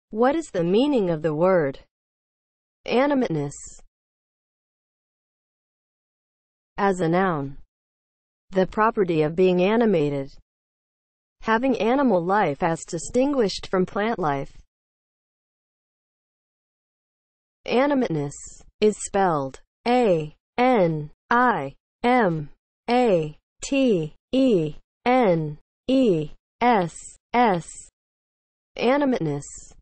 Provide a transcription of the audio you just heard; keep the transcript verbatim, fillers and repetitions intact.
What is the meaning of the word animateness? As a noun, the property of being animated, having animal life as distinguished from plant life. Animateness is spelled A N I M A T E N E S S. Animateness